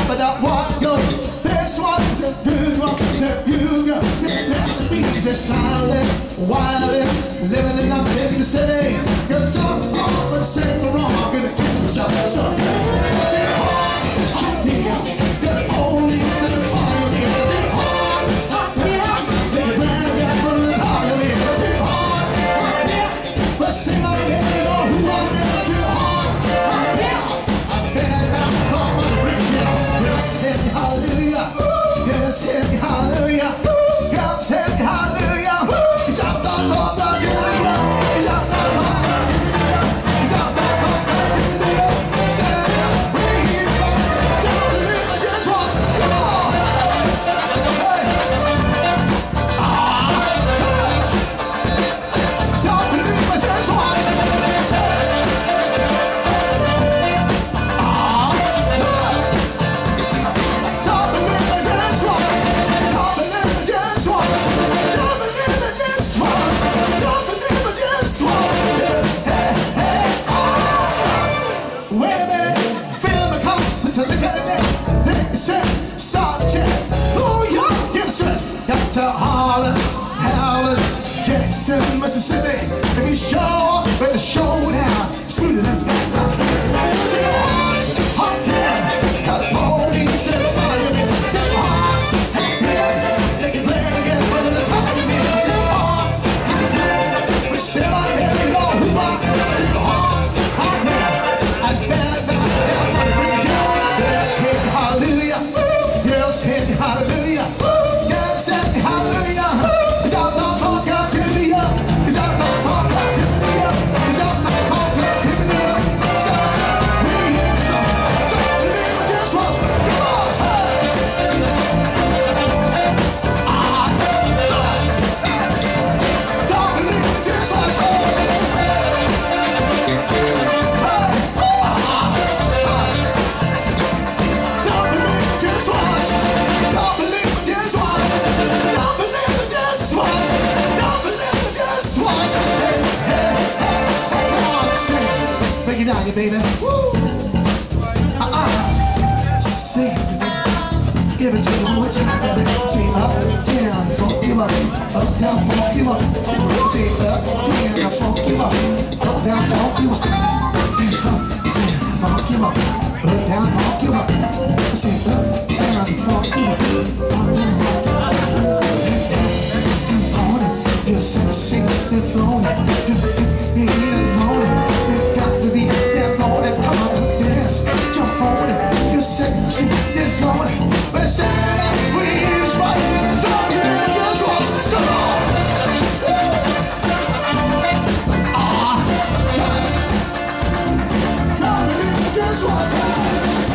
but I want go. This one's a good one that you got. See, let's be easy, silent, wildin', living in a big city. Cause I'm all the same for wrong. I'm gonna kiss myself. So, say hard, yeah. Got the police and the fire. Say hard, yeah. Make it brand new from the fire. Say hard, yeah. But sing my name, you know who I am. Too hard, yeah. I've been at that for my bridge, yeah. Yes, hey, hallelujah. Yes, hey, hallelujah. Yes, hey, hallelujah. It's out the Lord, hallelujah. It's out the Lord, hallelujah. It's out the Lord, hallelujah. Say, breathe, don't believe I just want to come on. Hey. Don't believe I just want to come on. To Harlan, Jackson, Mississippi. If you show up at the showdown, students got nothing. Take a hard man, got the police and the firemen. Take a hard man, they can play again for the time of me. Take a hard man, we say my name, you know who I am. Take a hard man, I better not ever bring it down. Yes, hit hallelujah. Yes, hit hallelujah. Break it down, you baby. Woo! Sing it. Give it to me one more time, baby. Sing up, down, funk you up. Up, down, funk you up. Sing up, down, funk you up. Up, down, funk you up. Sing up, down, funk you up. Up, down, funk you up. Sing up, down, funk you up. Up, down, funk you up. I'm on it. Feel sexy and flowing. Feel it morning. They're gonna come up and dance, jump on it, you're sexy, you're flowing, but say that we use what don't really just want to come on. Don't really just want to